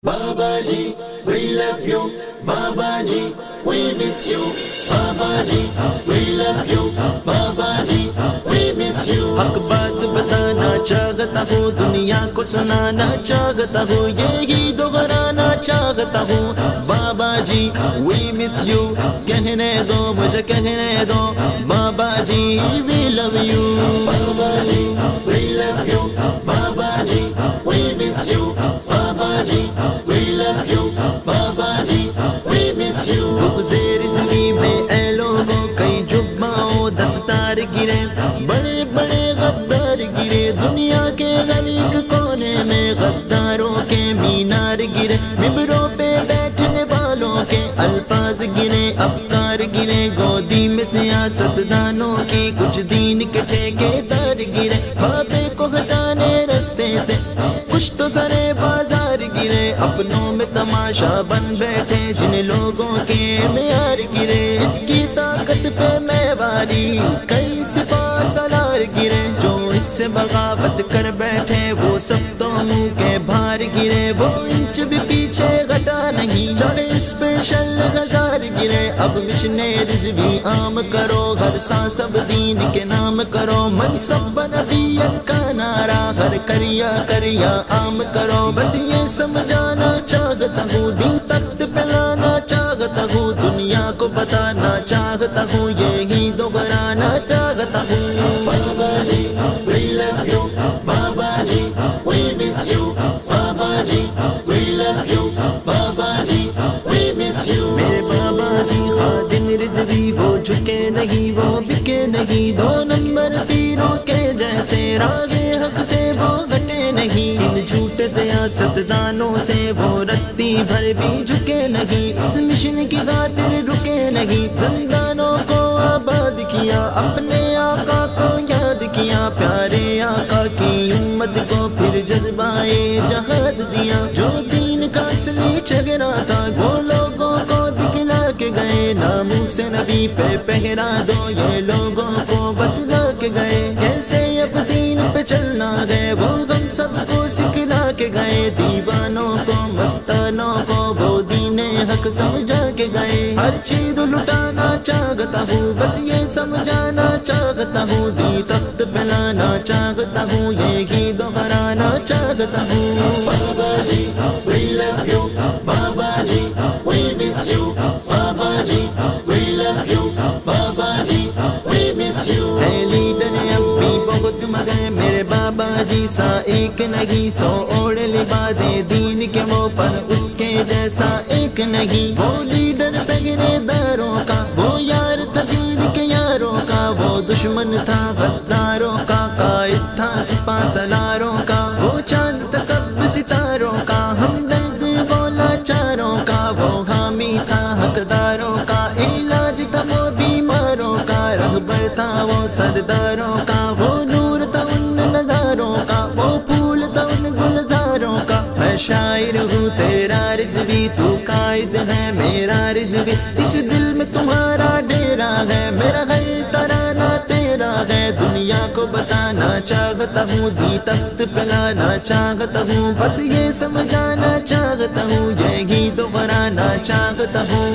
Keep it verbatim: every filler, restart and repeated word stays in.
Babaji, we love you. Babaji, we miss you. Babaji, we love you. Babaji, we miss you. حق بات بتانا چاہتا ہوں، دنیا کو سنانا چاہتا ہوں، یہی دہرانا چاہتا ہوں. بابا جی we miss you، کہنے دو مجھے کہنے دو. بابا جی we love you. Babaji, we love you. Babaji, we miss you. Babaji, we love you. Babaji, we miss you. زیر زمین میں اے لوگوں کئی جباؤں دستار گرے، بڑے بڑے غدار گرے، دنیا کے غریق کونے میں غداروں کے مینار گرے، ممبروں پہ بیٹھنے والوں کے الفاظ گرے، افکار گرے، گودی میں سیاست دانوں کی کچھ دین کے ٹھیکے دار گرے، بابے کو ہٹانے رستے سے کچھ تو سرے بازار گرے، اپنوں میں تماشا بن بیٹھے جن لوگوں کے معیار گرے. اس کی طاقت پہ میں واری کئی سپاہ سالار گرے، جو اس سے بغاوت کر بیٹھے وہ سب تو منہ کے بھار گرے، وہ انچ بھی پیچھے گھٹا نہیں، چڑھے اسپیشل ہزار گرے. اب مشنریز بھی عام کرو، ہر سانس اب دین کے نام کرو، منصب نبیت کا نعرہ ہر کریا کریا عام کرو. بس یہ سمجھانا چاہتا ہوں، دین تخت پہ لانا چاہتا ہوں، دنیا کو بتانا چاہتا ہوں، یہی دہرانا چاہتا ہوں. Babaji, we love you. Babaji, we miss you. Babaji, we love you. Babaji, we miss you. میرے بابا جی خادم رضوی، وہ جھکے نہیں وہ بکے نہیں، دو نمبر پیروں کے جیسے راز حق سے وہ ہٹے نہیں، ان جھوٹے سیاست دانوں سے وہ رتی بھر بھی جھکے نہیں، اس مشن کی خاطر رکے نہیں، زندانوں کو آباد کیا، اپنے آقا کو یاد کیا، پیارے آقا کی امت کو پھر جذبائے جہاد دیا. جو دین کا اصلی چہرہ تھا وہ لوگوں کو دکھلا کے گئے، ناموں سے نبی پہ پہرا دو یہ لوگوں کو بتلا کے گئے، کیسے اب دین پہ چلنا گئے وہ ہم سب کو سکھلا کے گئے، دیوانوں کو مستانوں کو وہ دین حق سمجھا کے گئے. ہر چیز لٹانا چاہتا ہوں، بس یہ سمجھانا چاہتا ہوں، دی تخت پہ لانا چاہتا ہوں، یہی دہرانا چاہتا ہوں. Babaji, we love you. Babaji, we miss you. Babaji, we love you. Babaji, we miss you. ہے لیڈر اب بھی بہت مگر میرے بابا جی سا ایک نہیں، سو اوڑ لباس دین کے وہ پر اس کے جیسا ایک نہیں. وہ لیڈر پہرے داروں کا، وہ یار تھا دین کے یاروں کا، وہ دشمن تھا غداروں کا، قائد تھا سپاہ سالاروں کا، وہ چاند تھا سب ستاروں کا، ہمدرد وہ لاچاروں کا، وہ حامی تھا حقداروں کا، علاج تھا وہ بیماروں کا، رہبر تھا وہ سرداروں کا، وہ نور تھا ان نظاروں کا، وہ پھول تھا ان گلزاروں کا. میں شاعر ہوں تیرا رضوی، تو قائد ہے میرا رضوی، اس دل میں تمہارا ڈیرا ہے، میرا ہر ترانہ تیرا ہے. دنیا کو بتانا چاہتا ہوں، دی تخت پہ لانا چاہتا ہوں، بس یہ سمجھانا چاہتا ہوں، یہی دہرانا چاہتا ہوں.